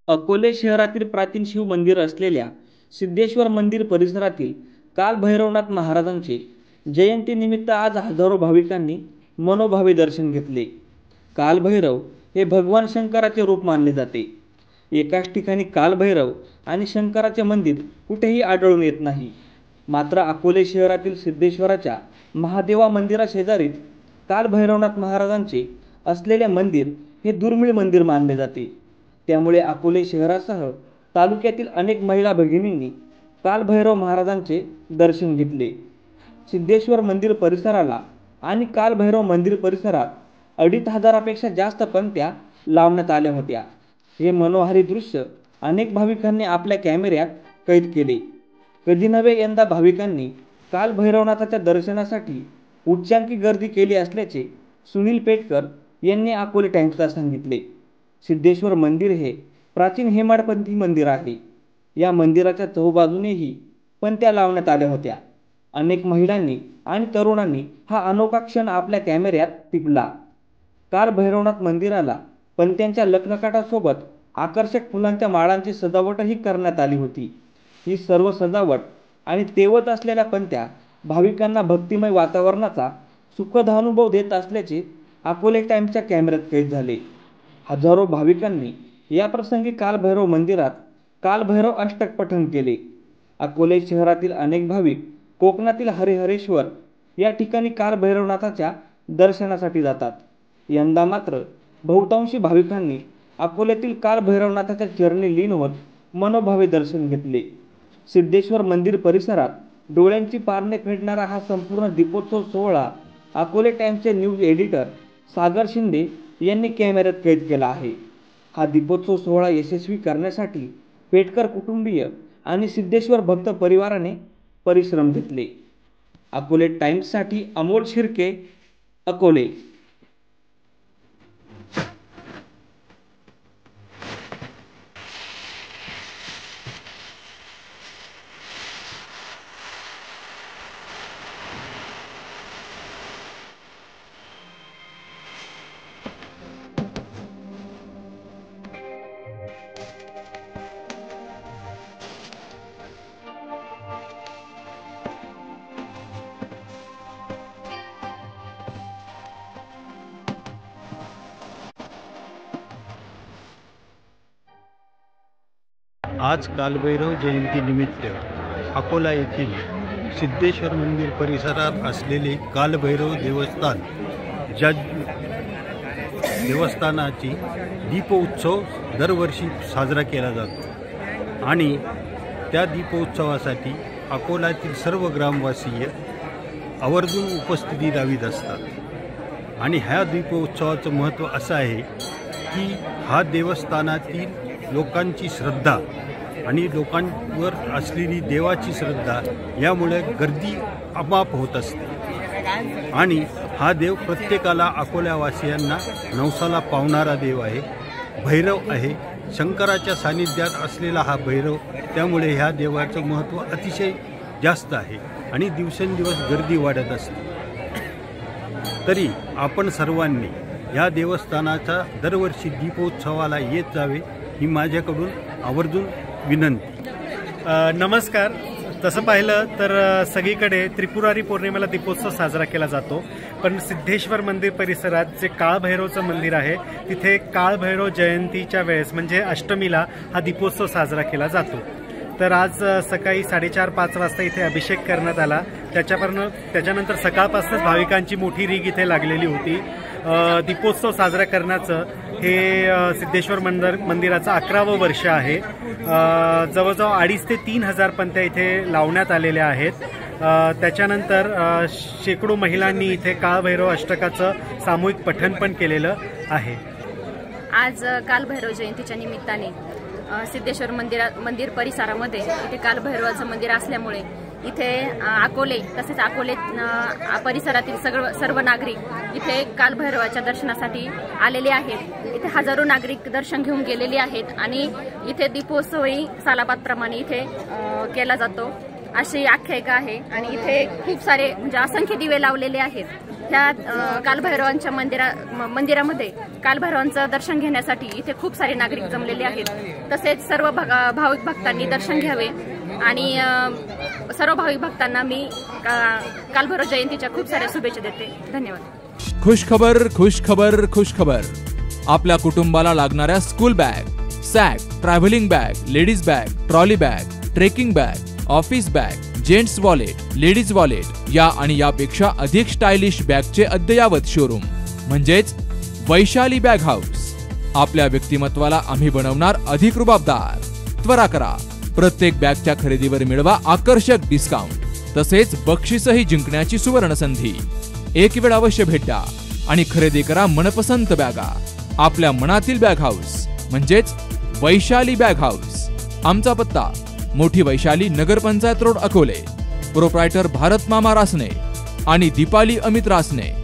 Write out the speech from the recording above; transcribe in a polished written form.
अकोले शहरातील प्राचीन शिव मंदिर असलेल्या सिद्धेश्वर मंदिर परिसरातील काल भैरवनाथ महाराजांचे जयंतीनिमित्त आज हजारो भाविकांनी मनोभावे दर्शन घेतले। कालभैरव हे भगवान शंकराचे रूप मानले जाते। एकाच ठिकाणी कालभैरव आणि शंकराचे मंदिर कुठेही आढळून येत नाही। मात्र अकोले शहरातील सिद्धेश्वराच्या महादेवा मंदिराशेजारीच कालभैरवनाथ महाराजांचे असलेले मंदिर हे दुर्मिळ मंदिर मानले जाते। त्यामुळे अकोले शहरासह तालुक्यातील अनेक महिला भगिनींनी कालभैरव महाराजांचे दर्शन घेतले। सिद्धेश्वर मंदिर परिसराला आणि कालभैरव मंदिर परिसरात 2500पेक्षा जास्त पंत्या लावण्यात आल्या होत्या। हे मनोहारी दृश्य अनेक भाविकांनी आपल्या कॅमेऱ्यात कैद केले। कधी नव्हे यंदा भाविकांनी कालभैरवनाथाच्या दर्शनासाठी उच्चांकी गर्दी केली असल्याचे सुनील पेटकर यांनी अकोले टाइम्सला सांगितले। सिद्धेश्वर मंदिर हे प्राचीन हेमाडपंथी मंदिर आहे। या मंदिराच्या चहूबाजूनेही पंत्या लावण्यात आल्या होत्या। अनेक महिलांनी आणि तरुणांनी हा अनोखा क्षण आपल्या कॅमेऱ्यात टिपला। कालभैरवनाथ मंदिराला पंत्यांच्या लखलखाटासोबत आकर्षक फुलांच्या माळांची सजावटही करण्यात आली होती। ही सर्व सजावट आणि तेवत असलेल्या पंत्या भाविकांना भक्तिमय वातावरणाचा सुखद अनुभव देत असल्याचे अकोले टाइम्सच्या कॅमेऱ्यात कैद झाले। हजारो भाविकांनी या प्रसंगी कालभैरव मंदिरात कालभैरव अष्टक पठण केले। अकोले शहरातील अनेक भाविक कोकणातील हरिहरेश्वर या ठिकाणी कालभैरवनाथाच्या दर्शनासाठी जातात। यंदा मात्र बहुतांशी भाविकांनी अकोल्यातील कालभैरवनाथाच्या चरणी लीन होत मनोभावे दर्शन घेतले। सिद्धेश्वर मंदिर परिसरात डोळ्यांची पारणे फेडणारा हा संपूर्ण दीपोत्सव सोहळा अकोले टाइम्सचे न्यूज एडिटर सागर शिंदे यांनी कॅमेऱ्यात कैद केला आहे। हा दीपोत्सव सोहळा यशस्वी करण्यासाठी पेटकर कुटुंबीय आणि सिद्धेश्वर भक्त परिवाराने परिश्रम घेतले। अकोले टाइम्ससाठी अमोल शिर्के, अकोले। आज कालभैरव जयंतीनिमित्त अकोला येथील सिद्धेश्वर मंदिर परिसरात असलेले कालभैरव देवस्थान ज्या देवस्थानाची दीपोत्सव दरवर्षी साजरा केला जातो आणि त्या दीपोत्सवासाठी अकोल्यातील सर्व ग्रामवासीय आवर्जून उपस्थिती लावीत असतात। आणि ह्या दीपोत्सवाचं महत्त्व असं आहे की हा देवस्थानातील लोकांची श्रद्धा आणि लोकांवर असलेली देवाची श्रद्धा यामुळे गर्दी अमाप होत असते। आणि हा देव प्रत्येकाला अकोल्यावासियांना नवसाला पावणारा देव आहे, भैरव आहे, शंकराच्या सानिध्यात असलेला हा भैरव। त्यामुळे ह्या देवाचं महत्त्व अतिशय जास्त आहे आणि दिवसेंदिवस गर्दी वाढत असते। तरी आपण सर्वांनी या देवस्थानाचा दरवर्षी दीपोत्सवाला येत जावे ही माझ्याकडून आवर्जून विनंती। नमस्कार। तसं पाहिलं तर सगळीकडे त्रिपुरारी पौर्णिमेला दीपोत्सव साजरा केला जातो, पण सिद्धेश्वर मंदिर परिसरात जे काळभैरवचं मंदिर आहे तिथे काळभैरव जयंतीच्या वेळेस म्हणजे अष्टमीला हा दीपोत्सव साजरा केला जातो। तर आज सकाळी 4:30-5 वाजता इथे अभिषेक करण्यात आला। त्याच्यानंतर सकाळपासूनच भाविकांची मोठी रीग इथे लागलेली होती। दीपोत्सव साजरा करण्याचं हे सिद्धेश्वर मंदिराचं 11वं वर्ष आहे। जवळजवळ 2,500 ते 3,000 पंत्या इथे लावण्यात आलेल्या आहेत। त्याच्यानंतर शेकडो महिलांनी इथे काळभैरव अष्टकाचं सामूहिक पठण पण केलेलं आहे। आज कालभैरव जयंतीच्या निमित्ताने सिद्धेश्वर मंदिर परिसरामध्ये इथे कालभैरवाचं मंदिर असल्यामुळे इथे अकोले तसेच अकोले परिसरातील सर्व नागरिक इथे कालभैरवाच्या दर्शनासाठी आलेले आहेत। इथे हजारो नागरिक दर्शन घेऊन गेलेले आहेत आणि इथे दीपोत्सवही सालाबादप्रमाणे इथे केला जातो अशी आख्यायिका आहे। आणि इथे खूप सारे म्हणजे असंख्य दिवे लावलेले आहेत। ह्या कालभैरवांच्या मंदिरामध्ये कालभैरवांचं दर्शन घेण्यासाठी इथे खूप सारे नागरिक जमलेले आहेत. तसेच सर्व भाविक भक्तांनी दर्शन घ्यावे आणि सर्व भाविक भक्तांना मी कालभैरव जयंतीच्या खूप साऱ्या शुभेच्छा देते. धन्यवाद. खुशखबर खुशखबर खुशखबर. आपल्या कुटुंबाला लागणाऱ्या school bag, sack, travelling bag, ladies bag, trolley bag, trekking bag, office bag, gents wallet, ladies wallet या आणि यापेक्षा अधिक स्टायलिश बॅगचे अद्ययावत शोरूम म्हणजेच वैशाली बॅग हाऊस. आपल्या व्यक्तिमत्वाला आम्ही बनवणार अधिक रुबाबदार. त्वरा करा, प्रत्येक बॅगच्या खरेदीवर मिळवा आकर्षक डिस्काउंट तसेच बक्षीसही जिंकण्याची सुवर्ण संधी. एक वेळ अवश्य भेट द्या आणि खरेदी करा मनपसंत बॅगा. आपल्या मनातील बॅग हाऊस म्हणजेच वैशाली बॅग हाऊस. आमचा पत्ता मोठी वैशाली, नगरपंचायत रोड, अकोले. प्रोप्रायटर भारत मामा रासने आणि दीपाली अमित रासने.